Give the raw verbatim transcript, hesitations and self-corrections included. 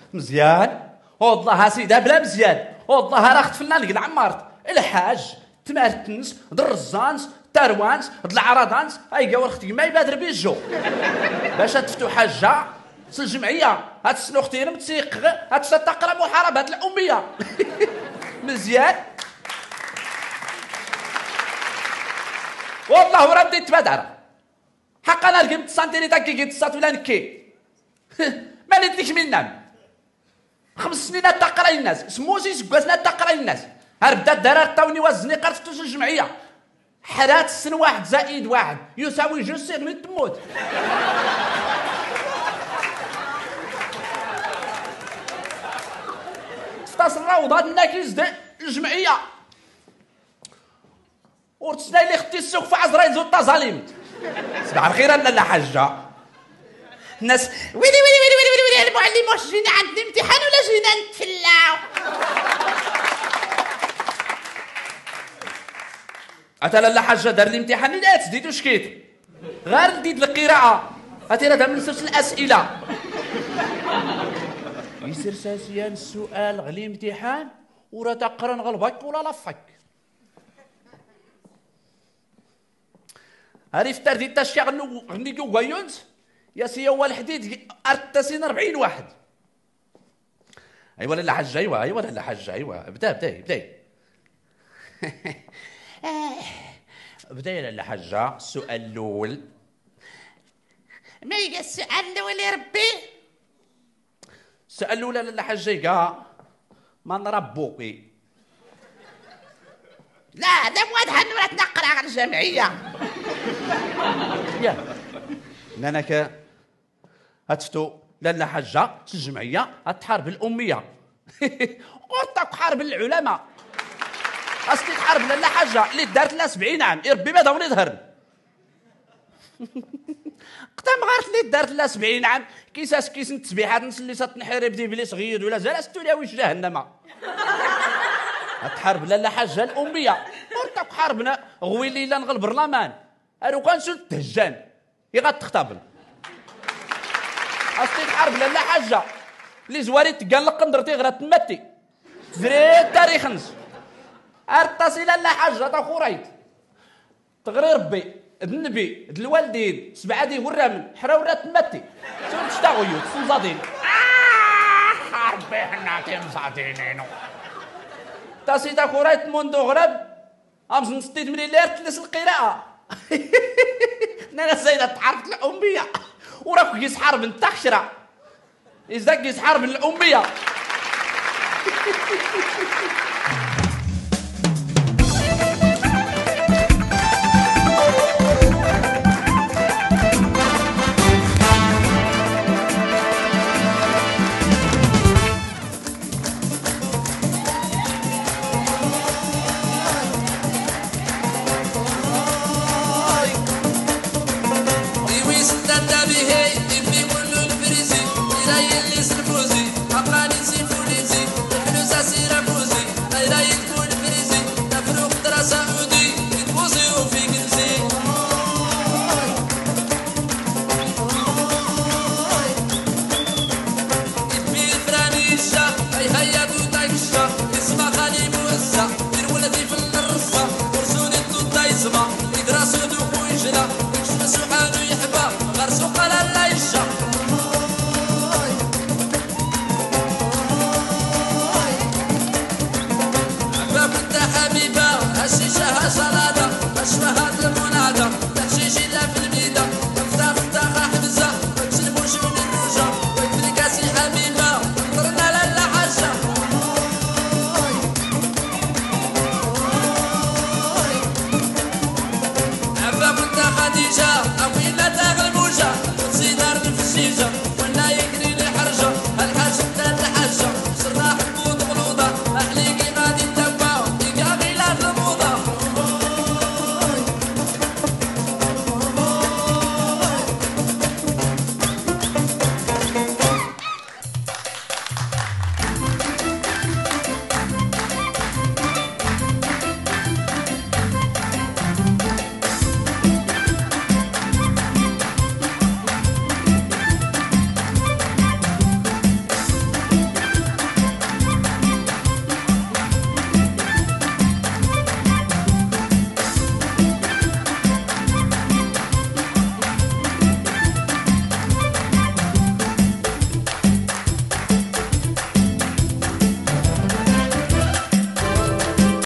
مزيان والله سيدي بلا مزيان والله راه خطفنا لك العمارت الحاج تمارتنس درزانس تروانس العرضانس هاي قاول اختي ما يبادر بيجو باش تفتو حاجه الجمعيه هتسنو اختي متسيق هتستقرا محاربه الاميه مزيان والله ورا بديت تبادر حق انا لقيت سنتيني تاكي كي تصات ولا نكي ما ليتليش من نام خمس سنين تقرا الناس سموسي سكاسنا تقرا الناس ها بدا الدرار تاوني وزني قرفتوش الجمعيه حرات السن واحد زائد واحد يساوي جوج سير من تموت تفتص الروضه الناكيز ديال الجمعيه ورتسنا اللي ختي السوق في عزرايل زود طازاليمت صباح الخير انا لا حاجه الناس ويلي ويلي ويلي ويلي ويلي المعلم واش جينا عند الامتحان ولا جينا نتفلاو عتا لا حاجه دار الامتحان لا تزيد وشكيت غير ديت القراءه عتي راه من سلسله الاسئله يصير ساسيا السؤال غلي امتحان ورا تقرا نغلبك ولا لفك هاري فتر ديت تاشي غنو غنيكو غايونز يا سي هو الحديد ارتسين أربعين واحد ايوا لا حاجه ايوا ايوا لا حاجه ايوا بدا بدا بدا بدا لا حاجه السؤال الاول ما يلقى السؤال الاول يا ربي السؤال الاول لا حاجه يلقى من ربوكي لا ده واضحه انه تنقر على الجمعيه يا نانك هتفتو لالا حاجه الجمعيه هتحارب الاميه وطاك حارب العلماء اصلي تحارب لالا حاجه اللي دارت لها سبعين عام يا ربي ما داوني ظهرن قدام غارت اللي دارت لها سبعين عام كيساس كيس التسبيحات نس اللي تنحرب دي بلي صغير ولا زالستو لها وش جهنم هتحارب لالا حاجه الاميه وطاك حاربنا غويلي لا نغلب البرلمان ارو كنسو تهجان يا غتختبل اصلي تحارب لالا حاجه اللي زواري تقال لك قندرتي غير تمتي زريت تاريخ نس ارتصي لالا حاجه تا خوريت تغري ربي النبي الوالدين سبعه دي ورامن حراوره تمتي شنو تشتاغيو تنزادين اه ربي حنا تمزادينينو تاسي تا خوريت منذ غرب امس نسطيت من الليل تلس القراءه انا زايده تحارب الاميه وراك كيس حرب التخشره اذا كيس حرب الاميه الشهادة المنادى تحشيش إلا في الميزان